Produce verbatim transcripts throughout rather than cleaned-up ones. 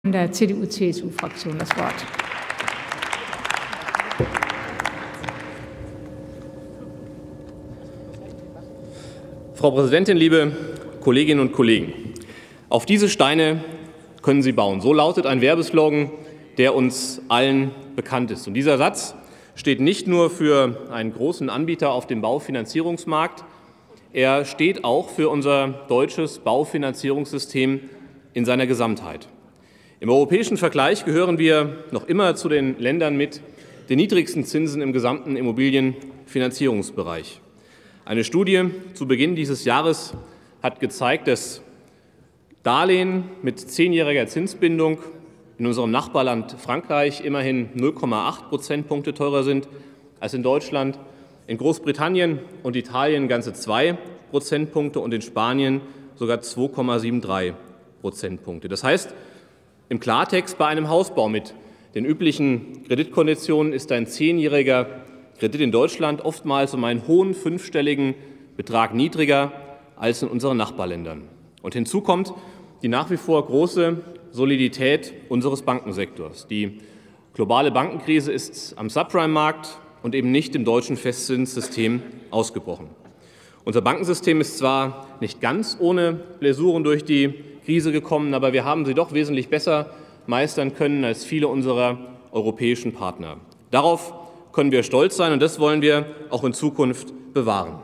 der C D U C S U-Fraktion das Wort. Frau Präsidentin, liebe Kolleginnen und Kollegen! Auf diese Steine können Sie bauen. So lautet ein Werbeslogan, der uns allen bekannt ist. Und dieser Satz steht nicht nur für einen großen Anbieter auf dem Baufinanzierungsmarkt, er steht auch für unser deutsches Baufinanzierungssystem in seiner Gesamtheit. Im europäischen Vergleich gehören wir noch immer zu den Ländern mit den niedrigsten Zinsen im gesamten Immobilienfinanzierungsbereich. Eine Studie zu Beginn dieses Jahres hat gezeigt, dass Darlehen mit zehnjähriger Zinsbindung in unserem Nachbarland Frankreich immerhin null Komma acht Prozentpunkte teurer sind als in Deutschland, in Großbritannien und Italien ganze zwei Prozentpunkte und in Spanien sogar zwei Komma drei sieben Prozentpunkte. Das heißt, im Klartext, bei einem Hausbau mit den üblichen Kreditkonditionen ist ein zehnjähriger Kredit in Deutschland oftmals um einen hohen fünfstelligen Betrag niedriger als in unseren Nachbarländern. Und hinzu kommt die nach wie vor große Solidität unseres Bankensektors. Die globale Bankenkrise ist am Subprime-Markt und eben nicht im deutschen Festzinssystem ausgebrochen. Unser Bankensystem ist zwar nicht ganz ohne Blessuren durch die Krise gekommen, aber wir haben sie doch wesentlich besser meistern können als viele unserer europäischen Partner. Darauf können wir stolz sein, und das wollen wir auch in Zukunft bewahren.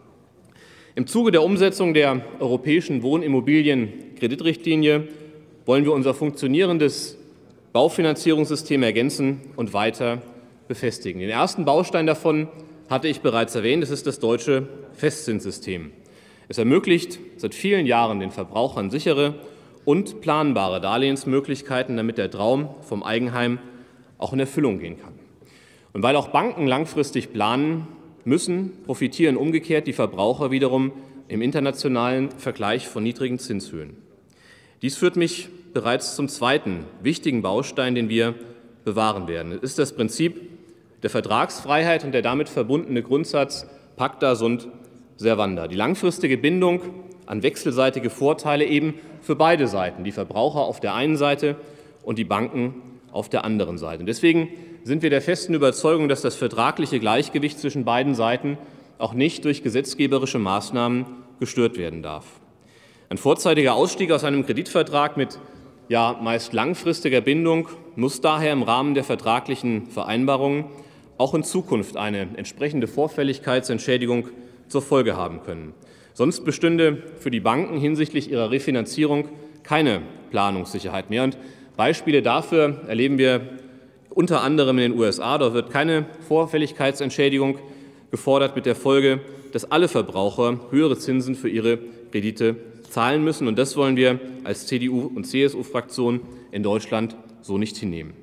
Im Zuge der Umsetzung der europäischen Wohnimmobilienkreditrichtlinie wollen wir unser funktionierendes Baufinanzierungssystem ergänzen und weiter befestigen. Den ersten Baustein davon hatte ich bereits erwähnt, das ist das deutsche Festzinssystem. Es ermöglicht seit vielen Jahren den Verbrauchern sichere und planbare Darlehensmöglichkeiten, damit der Traum vom Eigenheim auch in Erfüllung gehen kann. Und weil auch Banken langfristig planen müssen, profitieren umgekehrt die Verbraucher wiederum im internationalen Vergleich von niedrigen Zinshöhen. Dies führt mich bereits zum zweiten wichtigen Baustein, den wir bewahren werden. Es ist das Prinzip der Vertragsfreiheit und der damit verbundene Grundsatz Pacta sunt servanda. Die langfristige Bindung an wechselseitige Vorteile eben für beide Seiten, die Verbraucher auf der einen Seite und die Banken auf der anderen Seite. Und deswegen sind wir der festen Überzeugung, dass das vertragliche Gleichgewicht zwischen beiden Seiten auch nicht durch gesetzgeberische Maßnahmen gestört werden darf. Ein vorzeitiger Ausstieg aus einem Kreditvertrag mit ja meist langfristiger Bindung muss daher im Rahmen der vertraglichen Vereinbarungen auch in Zukunft eine entsprechende Vorfälligkeitsentschädigung zur Folge haben können. Sonst bestünde für die Banken hinsichtlich ihrer Refinanzierung keine Planungssicherheit mehr. Und Beispiele dafür erleben wir unter anderem in den U S A. Dort wird keine Vorfälligkeitsentschädigung gefordert, mit der Folge, dass alle Verbraucher höhere Zinsen für ihre Kredite zahlen müssen. Und das wollen wir als C D U- und C S U-Fraktion in Deutschland so nicht hinnehmen.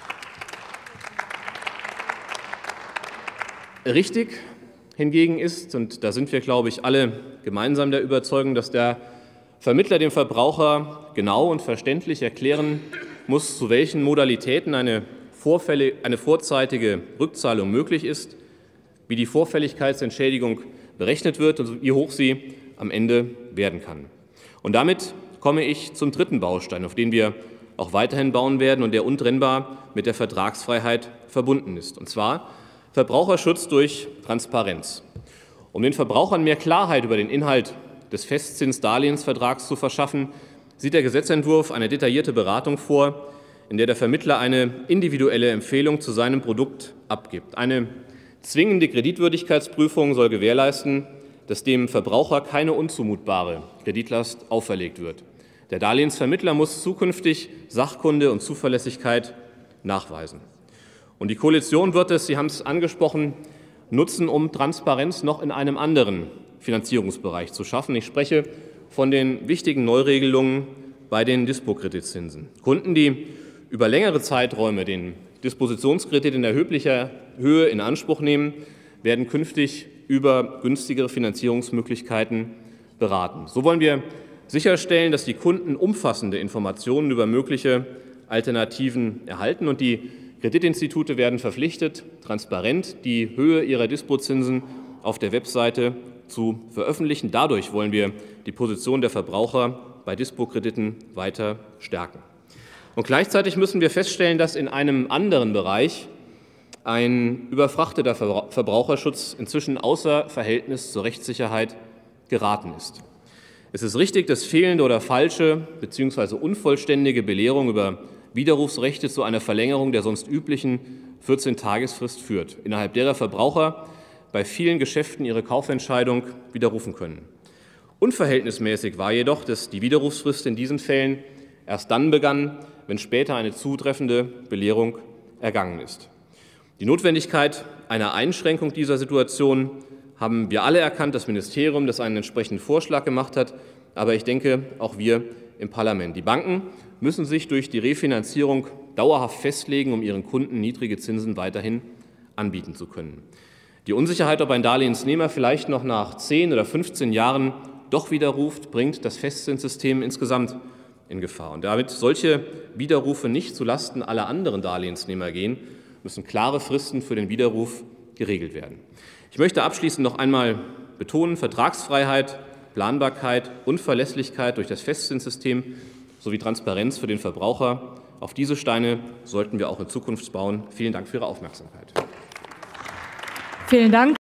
Richtig hingegen ist, und da sind wir, glaube ich, alle gemeinsam der Überzeugung, dass der Vermittler dem Verbraucher genau und verständlich erklären muss, zu welchen Modalitäten eine, Vorfälle, eine vorzeitige Rückzahlung möglich ist, wie die Vorfälligkeitsentschädigung berechnet wird und wie hoch sie am Ende werden kann. Und damit komme ich zum dritten Baustein, auf den wir auch weiterhin bauen werden und der untrennbar mit der Vertragsfreiheit verbunden ist, und zwar Verbraucherschutz durch Transparenz. Um den Verbrauchern mehr Klarheit über den Inhalt des Festzinsdarlehensvertrags zu verschaffen, sieht der Gesetzentwurf eine detaillierte Beratung vor, in der der Vermittler eine individuelle Empfehlung zu seinem Produkt abgibt. Eine zwingende Kreditwürdigkeitsprüfung soll gewährleisten, dass dem Verbraucher keine unzumutbare Kreditlast auferlegt wird. Der Darlehensvermittler muss zukünftig Sachkunde und Zuverlässigkeit nachweisen. Und die Koalition wird es, Sie haben es angesprochen, nutzen, um Transparenz noch in einem anderen Finanzierungsbereich zu schaffen. Ich spreche von den wichtigen Neuregelungen bei den Dispo-Kreditzinsen. Kunden, die über längere Zeiträume den Dispositionskredit in erheblicher Höhe in Anspruch nehmen, werden künftig über günstigere Finanzierungsmöglichkeiten beraten. So wollen wir sicherstellen, dass die Kunden umfassende Informationen über mögliche Alternativen erhalten, und die Kreditinstitute werden verpflichtet, transparent die Höhe ihrer Dispozinsen auf der Webseite zu veröffentlichen. Dadurch wollen wir die Position der Verbraucher bei Dispo-Krediten weiter stärken. Und gleichzeitig müssen wir feststellen, dass in einem anderen Bereich ein überfrachteter Verbraucherschutz inzwischen außer Verhältnis zur Rechtssicherheit geraten ist. Es ist richtig, dass fehlende oder falsche bzw. unvollständige Belehrung über Widerrufsrechte zu einer Verlängerung der sonst üblichen vierzehn-Tagesfrist führt, innerhalb derer Verbraucher bei vielen Geschäften ihre Kaufentscheidung widerrufen können. Unverhältnismäßig war jedoch, dass die Widerrufsfrist in diesen Fällen erst dann begann, wenn später eine zutreffende Belehrung ergangen ist. Die Notwendigkeit einer Einschränkung dieser Situation haben wir alle erkannt, das Ministerium, das einen entsprechenden Vorschlag gemacht hat, aber ich denke auch wir im Parlament. Die Banken müssen sich durch die Refinanzierung dauerhaft festlegen, um ihren Kunden niedrige Zinsen weiterhin anbieten zu können. Die Unsicherheit, ob ein Darlehensnehmer vielleicht noch nach zehn oder fünfzehn Jahren doch widerruft, bringt das Festzinssystem insgesamt in Gefahr. Und damit solche Widerrufe nicht zulasten aller anderen Darlehensnehmer gehen, müssen klare Fristen für den Widerruf geregelt werden. Ich möchte abschließend noch einmal betonen, Vertragsfreiheit, Planbarkeit und Verlässlichkeit durch das Festzinssystem sowie Transparenz für den Verbraucher. Auf diese Steine sollten wir auch in Zukunft bauen. Vielen Dank für Ihre Aufmerksamkeit. Vielen Dank.